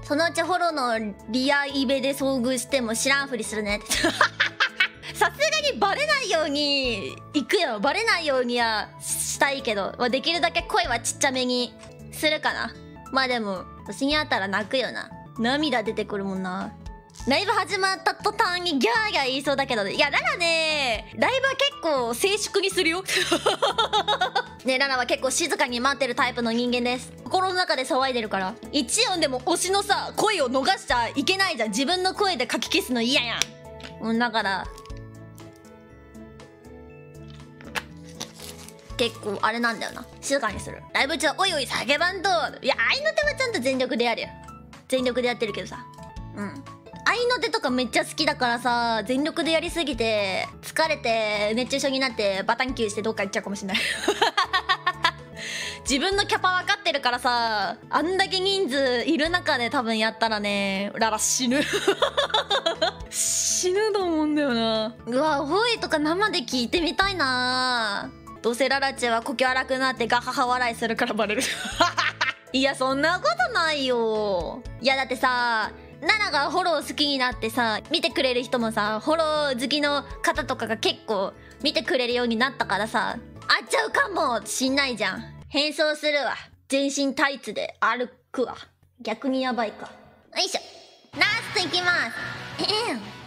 そのうちフォローのリアイベで遭遇しても知らんふりするねってさすがにバレないように行くよ。バレないようにはしたいけど、まあ、できるだけ声はちっちゃめにするかな。まあでも年に会ったら泣くよな。涙出てくるもんな。ライブ始まった途端にギャーギャー言いそうだけど、いやララね、ライブは結構静粛にするよね、ララは結構静かに待ってるタイプの人間です。心の中で騒いでるから。一音でも推しのさ声を逃しちゃいけないじゃん。自分の声でかき消すの嫌やん。だから結構あれなんだよな、静かにする。ライブ中はおいおい叫ばんと。いや愛の手はちゃんと全力でやるよ。全力でやってるけどさ、愛の手とかめっちゃ好きだからさ、全力でやりすぎて疲れて熱中症になってバタンキューしてどっか行っちゃうかもしれない自分のキャパ分かってるからさ、あんだけ人数いる中で多分やったらね、ララ死ぬ死ぬと思うんだよな。うわ、ホイとか生で聞いてみたいな。どうせララチェは呼吸荒くなってガハハ笑いするからバレるいやそんなことないよ。いやだってさ、ナナがフォロー好きになってさ、見てくれる人もさ、フォロー好きの方とかが結構見てくれるようになったからさ、会っちゃうかもしんないじゃん。変装するわ。全身タイツで歩くわ。逆にやばいか。よいしょ。ラストいきます。